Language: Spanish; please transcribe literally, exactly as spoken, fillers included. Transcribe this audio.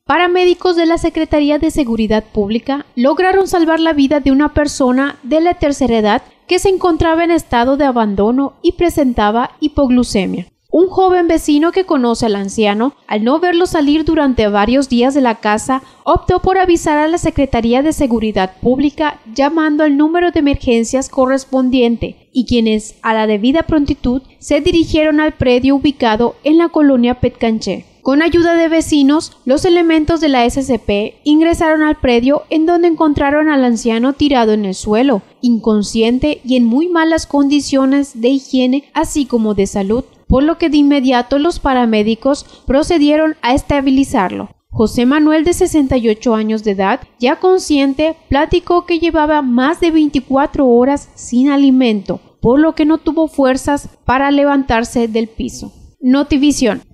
Paramédicos de la Secretaría de Seguridad Pública lograron salvar la vida de una persona de la tercera edad que se encontraba en estado de abandono y presentaba hipoglucemia. Un joven vecino que conoce al anciano, al no verlo salir durante varios días de la casa, optó por avisar a la Secretaría de Seguridad Pública llamando al número de emergencias correspondiente, y quienes, a la debida prontitud, se dirigieron al predio ubicado en la colonia Petcanché. Con ayuda de vecinos, los elementos de la S C P ingresaron al predio, en donde encontraron al anciano tirado en el suelo, inconsciente y en muy malas condiciones de higiene así como de salud, por lo que de inmediato los paramédicos procedieron a estabilizarlo. José Manuel, de sesenta y ocho años de edad, ya consciente, platicó que llevaba más de veinticuatro horas sin alimento, por lo que no tuvo fuerzas para levantarse del piso. Notivisión.